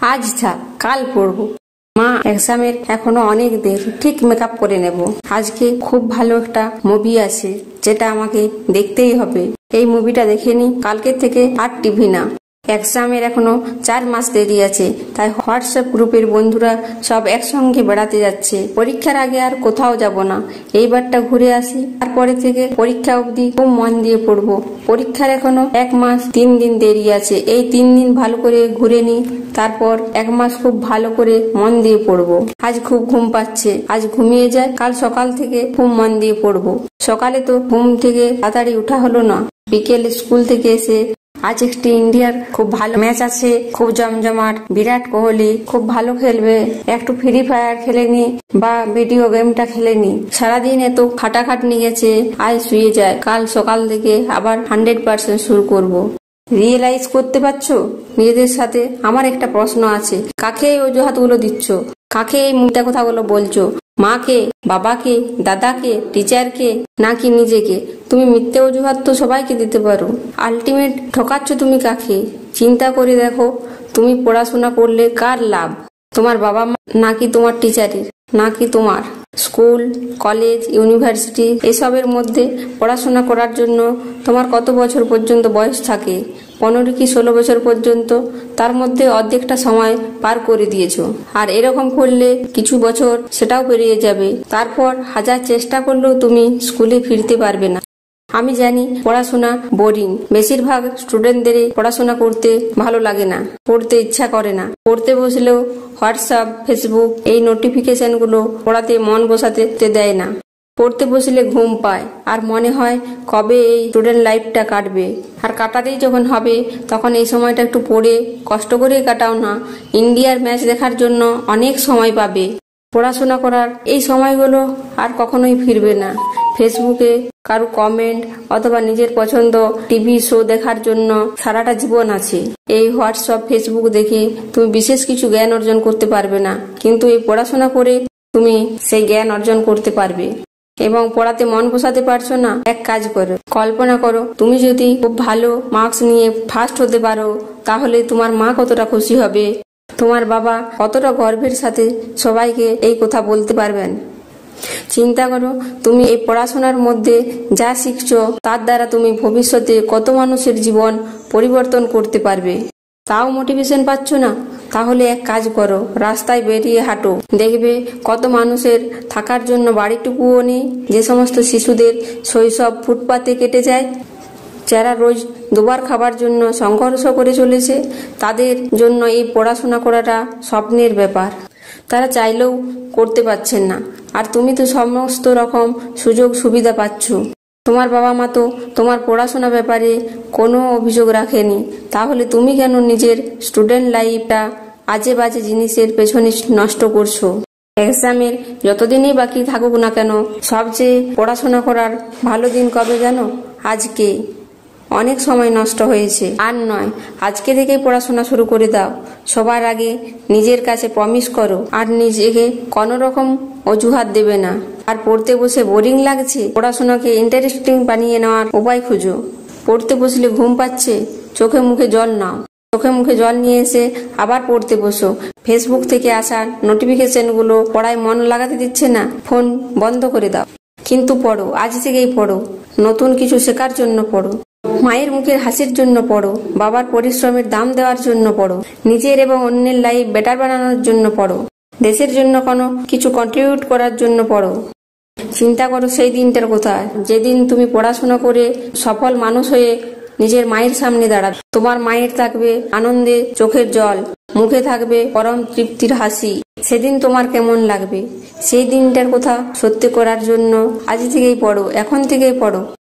আজ থাক, কাল পড়বো। মা, এক্সামের এখনো অনেক দেরি, ঠিক মেকআপ করে নেব। আজকে খুব ভালো একটা মুভি আছে যেটা আমাকে দেখতেই হবে। এই মুভিটা দেখে নি, কালকে থেকে আর টিভি না। এক্সামের এখনো 4 মাস দেরি আছে, তাই হোয়াটসঅ্যাপ গ্রুপের বন্ধুরা সব একসঙ্গে বেড়াতে যাচ্ছে। পরীক্ষার আগে আর কোথাও যাব না, এইবারটা ঘুরে আসি, তারপরে থেকে পরীক্ষা অবধি খুব মন দিয়ে পড়বো। পরীক্ষার এখনো 1 মাস 3 দিন দেরি আছে, এই 3 দিন ভালো করে ঘুরে নি, তারপর 1 মাস খুব ভালো করে মন দিয়ে পড়বো। আজ খুব ঘুম পাচ্ছে, আজ ঘুমিয়ে যায়, কাল সকাল থেকে খুব মন দিয়ে পড়বো। সকালে তো ঘুম থেকে তাড়াতাড়ি উঠা হলো না। বিকেলে স্কুল থেকে এসে আজ একটি ইন্ডিয়ার খুব ভালো ম্যাচ আছে, খুব জমজমাট। বিরাট কোহলি খুব ভালো খেলবে, একটু ফ্রি ফায়ার খেলে নি বা ভিডিও গেমটা খেলে নি। সারাদিন এত খাটাখাটনি গেছে, আজ শুয়ে যায়, কাল সকাল থেকে আবার 100% শুরু করব। রিয়েলাইজ করতে পারছো নিজেদের সাথে? আমার একটা প্রশ্ন আছে, কাকে এই অজুহাতগুলো দিচ্ছ? কাকে এই মিথ্যা কথাগুলো বলছো? মাকে, বাবাকে, দাদাকে, টিচারকে, নাকি নিজেকে? তুমি মিথ্যে অজুহাত তো সবাইকে দিতে পারো, আলটিমেট ঠকাচ্ছ তুমি কাকে? চিন্তা করে দেখো, তুমি পড়াশোনা করলে কার লাভ? তোমার বাবা মা, নাকি তোমার টিচারের, নাকি তোমার স্কুল, কলেজ, ইউনিভার্সিটি এসবের মধ্যে পড়াশোনা করার জন্য তোমার কত বছর পর্যন্ত বয়স থাকে? 15 কি 16 বছর পর্যন্ত। তার মধ্যে অর্ধেকটা সময় পার করে দিয়েছো। আর এরকম করলে কিছু বছর সেটাও পেরিয়ে যাবে, তারপর হাজার চেষ্টা করলেও তুমি স্কুলে ফিরতে পারবে না। আমি জানি পড়াশোনা বোরিং, বেশিরভাগ স্টুডেন্টদের পড়াশোনা করতে ভালো লাগে না, পড়তে ইচ্ছা করে না। পড়তে বসলেও হোয়াটসঅ্যাপ, ফেসবুক এই নোটিফিকেশনগুলো পড়াতে মন বসাতে দেয় না। পড়তে বসলে ঘুম পায় আর মনে হয় কবে এই স্টুডেন্ট লাইফটা কাটবে। আর কাটাতেই যখন হবে তখন এই সময়টা একটু পড়ে কষ্ট করে কাটাও না, ইন্ডিয়ার ম্যাচ দেখার জন্য অনেক সময় পাবে। পড়াশোনা করার এই সময়গুলো আর কখনোই ফিরবে না। ফেসবুকে কারো কমেন্ট অথবা নিজের পছন্দ টিভি শো দেখার জন্য সারাটা জীবন আছে। এই হোয়াটসঅ্যাপ, ফেসবুক দেখে তুমি বিশেষ কিছু জ্ঞান অর্জন করতে পারবে না, কিন্তু এই পড়াশোনা করে তুমি সেই জ্ঞান অর্জন করতে পারবে। এবং পড়াতে মন বসাতে পারছো না, এক কাজ করো, কল্পনা করো তুমি যদি খুব ভালো মার্কস নিয়ে ফার্স্ট হতে পারো, তাহলে তোমার মা কতটা খুশি হবে, তোমার বাবা কতটা গর্বের সাথে সবাইকে এই কথা বলতে পারবেন। চিন্তা করো, তুমি এই পড়াশোনার মধ্যে যা শিখছো তার দ্বারা তুমি ভবিষ্যতে কত মানুষের জীবন পরিবর্তন করতে পারবে। তাও মোটিভেশন পাচ্ছ না? তাহলে এক কাজ করো, রাস্তায় বেরিয়ে হাঁটো, দেখবে কত মানুষের থাকার জন্য বাড়িটুকুও নেই। যে সমস্ত শিশুদের শৈশব ফুটপাতে কেটে যায়, যারা রোজ দুবার খাবার জন্য সংঘর্ষ করে চলেছে, তাদের জন্য এই পড়াশোনা করাটা স্বপ্নের ব্যাপার। তারা চাইলেও করতে পারছেন না, আর তুমি তো সমস্ত রকম সুযোগ সুবিধা পাচ্ছ। তোমার বাবা মা তো তোমার পড়াশোনা ব্যাপারে কোনো অভিযোগ রাখেনি, তাহলে তুমি কেন নিজের স্টুডেন্ট লাইফটা আজে বাজে জিনিসের পেছনে নষ্ট করছো? এক্সামের যতদিনই বাকি থাকুক না কেন, সবচেয়ে পড়াশোনা করার ভালো দিন কবে জানো? আজকে। অনেক সময় নষ্ট হয়েছে, আর নয়, আজকে থেকেই পড়াশোনা শুরু করে দাও। সবার আগে নিজের কাছে প্রমিস করো, আর নিজেকে কোনো রকম অজুহাত দেবে না। আর পড়তে বসে বোরিং লাগছে, পড়াশোনাকে ইন্টারেস্টিং বানিয়ে নেওয়ার উপায় খুঁজো। পড়তে বসলে ঘুম পাচ্ছে, চোখে মুখে জল নাও, চোখে মুখে জল নিয়ে এসে আবার পড়তে বসো। ফেসবুক থেকে আসা নোটিফিকেশনগুলো পড়ায় মন লাগাতে দিচ্ছে না, ফোন বন্ধ করে দাও। কিন্তু পড়ো, আজ থেকেই পড়ো, নতুন কিছু শেখার জন্য পড়ো, মায়ের মুখের হাসির জন্য পড়ো, বাবার পরিশ্রমের দাম দেওয়ার জন্য পড়ো, নিজের এবং অন্যের লাইফ বেটার বানানোর জন্য পড়ো, দেশের জন্য কোনো কিছু কন্ট্রিবিউট করার জন্য পড়ো। চিন্তা করো সেই দিনটার কথা, যেদিন তুমি পড়াশোনা করে সফল মানুষ হয়ে নিজের মায়ের সামনে দাঁড়াবে। তোমার মায়ের থাকবে আনন্দে চোখের জল, মুখে থাকবে পরম তৃপ্তির হাসি। সেদিন তোমার কেমন লাগবে? সেই দিনটার কথা সত্যি করার জন্য আজ থেকেই পড়ো, এখন থেকেই পড়ো।